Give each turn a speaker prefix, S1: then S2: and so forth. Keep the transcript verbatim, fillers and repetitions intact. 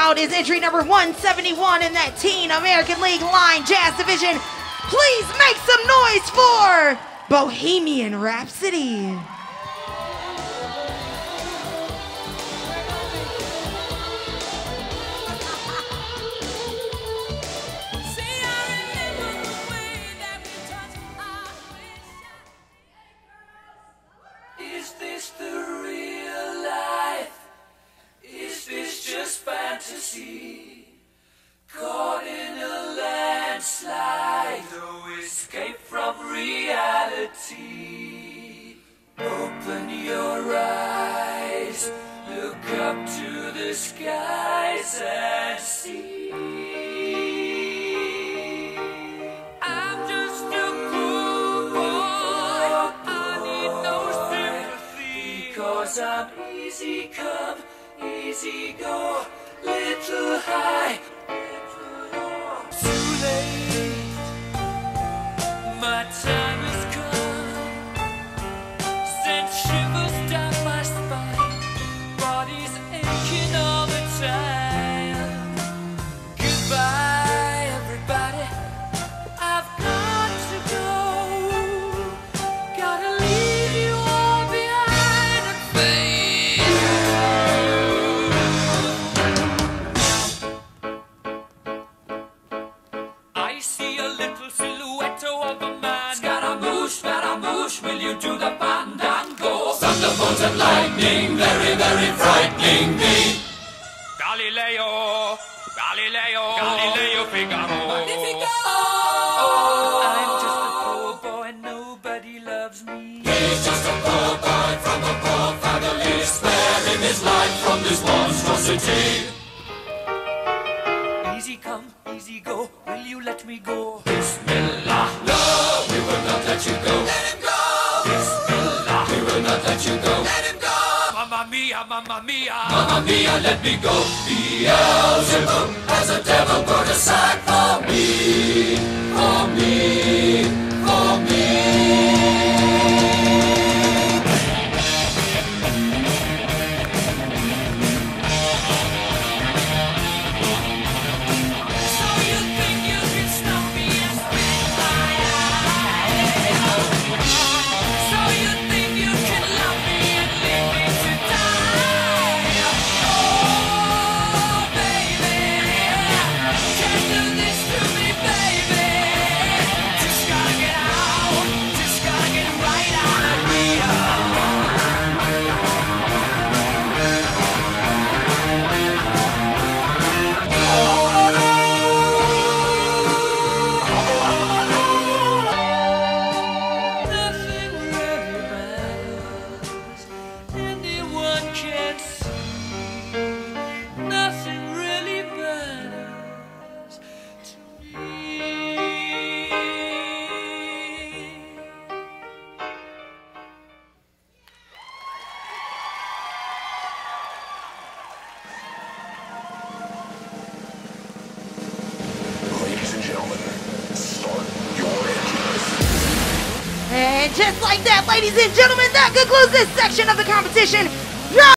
S1: out is entry number one seventy-one in that Teen American League Line Jazz Division. Please make some noise for Bohemian Rhapsody.
S2: Is this the real life? Is this just fantasy? Caught in a landslide, no escape from reality. Open your eyes, look up to the skies and see. I'm just a poor boy, I need no sympathy, because I'm easy come, easy go, little high, little low. Too late, my time has come. Sent shivers down my spine, body's aching all the time. Goodbye, everybody, I've got to go. Gotta leave you all behind and fade. I see a little silhouette of a man. Scaramouche, Scaramouche, will you do the fandango? Thunderbolt and lightning, very, very frightening me. Galileo, Galileo, Galileo Figaro. Magnifico! I'm just a poor boy, nobody loves me. He's just a poor boy from a poor family, sparing his life from this monstrosity. Easy come, easy go, will you let me go? Bismillah, no, we will not let you go. Let him go! Bismillah, we will not let you go. Let him go! Mamma mia, mamma mia, mamma mia, let me go. Beelzebub has a devil put aside for me, for me, for me. So you think you can stop me and spit my eyes? So you think you can love me and leave me to die? Oh, baby, can't do this to me, baby. Just gotta get out, just gotta get right out of here. Nothing really matters, anyone can see. Nothing really matters to me.
S3: Ladies and gentlemen, start your engines.
S1: And just like that, ladies and gentlemen, that concludes this section of the competition.